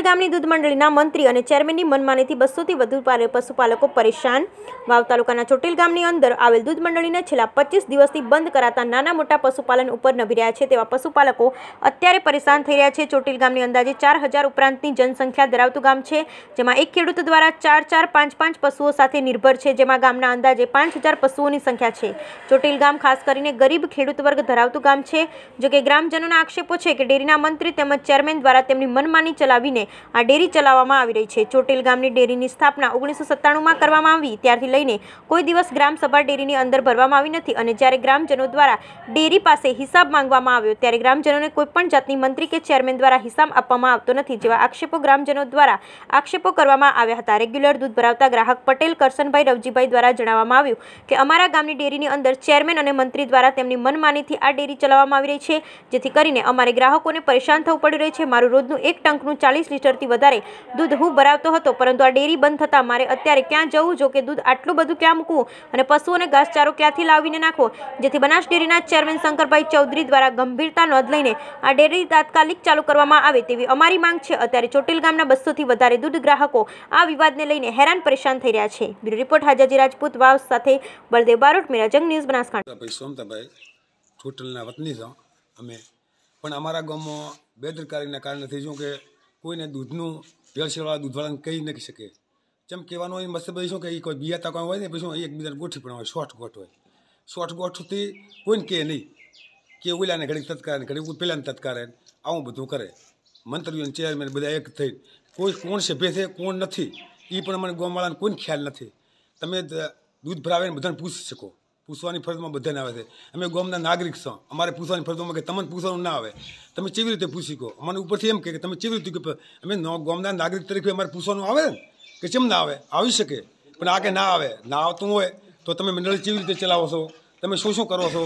ગામની દૂધ મંડળીના મંત્રી અને ચેરમેનની મનમાનીથી 200 થી વધુ પશુપાલકો પરેશાન। વાવ તાલુકાના ચોટીલ ગામની અંદર આવેલ દૂધ મંડળીને છેલ્લા 25 દિવસથી બંધ કરાતા નાના મોટા પશુપાલન ઉપર નભી રહ્યા છે તેવા પશુપાલકો અત્યારે પરેશાન થઈ રહ્યા છે। ચોટીલ ગામની અંદાજે 4000 ઉપરાંતની જનસંખ્યા ધરાવતું ગામ છે, જેમાં એક ખેડૂત દ્વારા 4-4, 5-5 પશુઓ સાથે નિર્ભર છે, જેમાં ગામના અંદાજે 5000 પશુઓની સંખ્યા છે। ચોટીલ ગામ ખાસ કરીને ગરીબ ખેડૂત વર્ગ ધરાવતું ગામ છે। જો કે ગ્રામજનોના આક્ષેપો છે કે ડેરીના મંત્રી તેમજ ચેરમેન દ્વારા તેમની મનમાની ચલાવીને આ ડેરી ચલાવવામાં આવી રહી છે। ચોટીલ ગામની ડેરીની સ્થાપના 1997માં કરવામાં આવી ત્યારથી લઈને કોઈ દિવસ ગ્રામસભા ડેરીની અંદર ભરવામાં આવી નથી અને જ્યારે ગ્રામજનો દ્વારા ડેરી પાસે હિસાબ માંગવામાં આવ્યો ત્યારે ગ્રામજનોને કોઈપણ જાતની મંત્રી કે ચેરમેન દ્વારા હિસાબ આપવામાં આવતો નથી, જેવા આક્ષેપો ગ્રામજનો દ્વારા આક્ષેપો કરવામાં આવ્યા હતા। રેગ્યુલર દૂધ ભરાવતા ગ્રાહક પટેલ કરશનભાઈ રવજીભાઈ દ્વારા જણાવવામાં આવ્યું કે અમારા ગામની ડેરીની અંદર ચેરમેન અને મંત્રી દ્વારા તેમની મનમાનીથી આ ડેરી ચલાવવામાં આવી રહી છે, જેથી કરીને અમારે ગ્રાહકોને પરેશાન થવું પડી રહ્યું છે। મારું રોજનું એક ટંકનું 40 લીટરથી વધારે દૂધ હું ભરાવતો હતો, પરંતુ આ ડેરી બંધ થતાં મારે અત્યારે ક્યાં જવું, જો કે દૂધ આટલું બધું ક્યાં મૂકવું અને પશુઓને ઘાસચારો ક્યાંથી લાવીને નાખવો, જેથી બનાસ ડેરીના ચેરમેન શંકરભાઈ ચૌધરી દ્વારા ગંભીરતા નોંધ લઈને આ ડેરી તાત્કાલિક ચાલુ કરવામાં આવે તેવી અમારી માંગ છે। અત્યારે ચોટીલ ગામના 200 થી વધારે દૂધ ગ્રાહકો આ વિવાદને લઈને હેરાન પરેશાન થઈ રહ્યા છે। બ્યુરો રિપોર્ટ હાજાજી રાજપૂત વાવ સાથે બળદેવ બારોટ, મેરાજંગ ન્યૂઝ બનાસકાંઠા। ચોટલના વતની છો અમે, પણ અમારા ગામમાં બેદરકારીના કારણેથી શું કે કોઈને દૂધનું ભેળસેળવાળા દૂધવાળાને કહી નથી શકે। જેમ કહેવાનો એ મતલબ શું કે એ કોઈ બિયાતા કોઈ હોય ને પછી એકબીજાને ગોઠી પણ હોય, શોર્ટ ગોઠ હોય, શોર્ટ ગોઠથી કોઈને કહે નહીં કે ઓલાને ઘડીક તત્કારે ઘડીક પેલાને તત્કારે આવું બધું કરે। મંત્રીઓ ચેરમેન બધા એક થઈ કોઈ કોણ સભ્ય છે કોણ નથી એ પણ અમને ગામવાળાને કોઈ ખ્યાલ નથી। તમે દૂધ ભરાવીને બધાને પૂછી શકો, પૂછવાની ફરજમાં બધાને આવે છે। અમે ગામના નાગરિક છો, અમારે પૂછવાની ફરજમાં કે તમને પૂછવાનું ના આવે, તમે કેવી રીતે પૂછી કહો? અમને ઉપરથી એમ કે તમે કેવી રીતે અમે ગામના નાગરિક તરીકે અમારે પૂછવાનું આવે ને કે કેમ ના આવે? આવી શકે, પણ આ કે ના આવે, ના આવતું હોય તો તમે મંડળી કેવી રીતે ચલાવો છો, તમે શું કરો છો,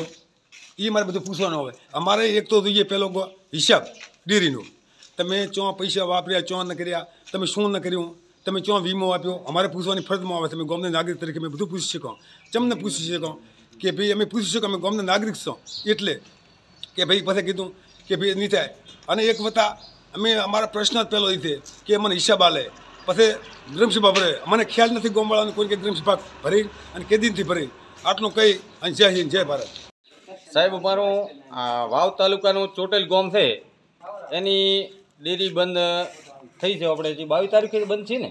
એ મારે બધું પૂછવાનું આવે। અમારે એક તો જોઈએ પહેલો હિસાબ ડેરીનો, તમે ચો પૈસા વાપર્યા, ચો ન કર્યા, તમે શું ન કર્યું, તમે ચો વીમો આપ્યો, અમારે પૂછવાની ફરજમાં આવે। તમે ગામના નાગરિક તરીકે અમે બધું પૂછી શકો, ચમને પૂછી શકો કે ભાઈ અમે પૂછી શકો અમે ગામના નાગરિક છો એટલે કે ભાઈ પછી કીધું કે ભાઈ નહીં થાય। અને એક વતા અમે અમારા પ્રશ્ન જ પહેલો એ છે કે મને હિસાબ આલે, પછી ગ્રામસભા ભરે, મને ખ્યાલ નથી ગામવાળાને કોઈ કે ગ્રામસભા ભરી અને કે દિનથી ભરી। આટલું કહી અને જય હિન્દ જય ભારત। સાહેબ, અમારું વાવ તાલુકાનું ચોટેલ ગામ છે એની ડેરી બંધ થઈ છે। આપણે 22 તારીખે બંધ છે ને,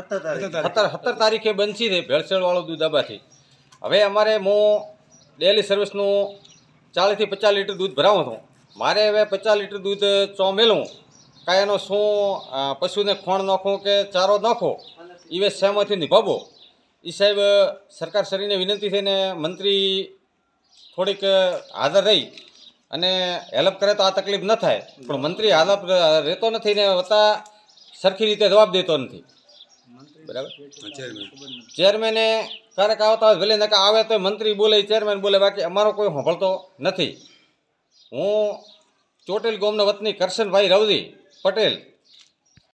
17 તારીખે બંધ છે ભેળસેળવાળું દૂધ આબાથી। હવે અમારે હું ડેલી સર્વિસનું 40 થી 50 લીટર દૂધ ભરાવું છું, મારે હવે 50 લીટર દૂધ ચો મેલું કાંઈ એનો શું પશુને ખોણ નાખવું કે ચારો નાખો એ વે સહેમથી નિભાવો। એ સાહેબ સરકારશ્રીને વિનંતી થઈને મંત્રી થોડીક હાજર રહી અને હેલ્પ કરે તો આ તકલીફ ન થાય, પણ મંત્રી હાજર રહેતો નથી ને વતા સરખી રીતે જવાબ દેતો નથી, બરાબર। ચેરમેને ક્યારેક આવતા હોય ભલે ને આવે તો મંત્રી બોલે, ચેરમેન બોલે, બાકી અમારો કોઈ સાંભળતો નથી। હું ચોટેલ ગામના વતની કરશનભાઈ રવજી પટેલ